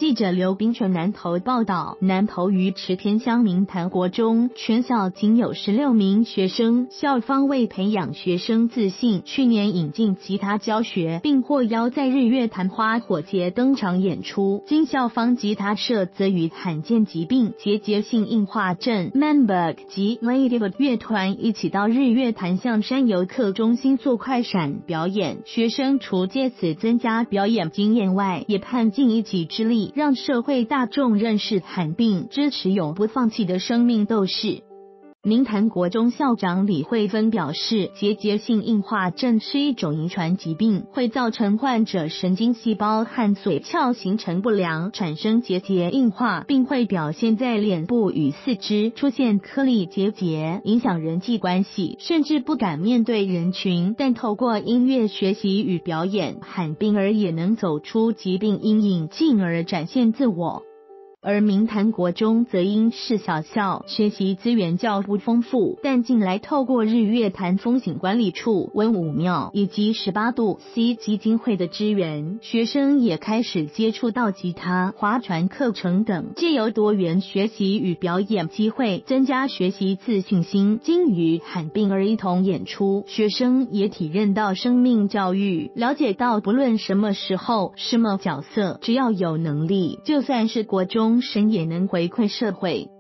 记者刘冰纯南投报道，南投于池田乡明潭国中全校仅有16名学生，校方为培养学生自信，去年引进吉他教学，并获邀在日月潭花火节登场演出。经校方吉他社则与罕见疾病结节性硬化症 Manberg 及 Ladybird 乐团一起到日月潭象山游客中心做快闪表演，学生除借此增加表演经验外，也盼尽一己之力，让社会大众认识罕病，支持永不放弃的生命斗士。明潭国中校长李慧芬表示，结节性硬化症是一种遗传疾病，会造成患者神经细胞和髓鞘形成不良，产生结节硬化，并会表现在脸部与四肢，出现颗粒结节，影响人际关系，甚至不敢面对人群。但透过音乐学习与表演，罕病儿也能走出疾病阴影，进而展现自我。而明潭国中则因是小校，学习资源较不丰富，但近来透过日月潭风景管理处、文武庙以及18度 C 基金会的支援，学生也开始接触到吉他、划船课程等，藉由多元学习与表演机会，增加学习自信心。经与罕病儿一同演出，学生也体认到生命教育，了解到不论什么时候、什么角色，只要有能力，就算是国中生也能回馈社会。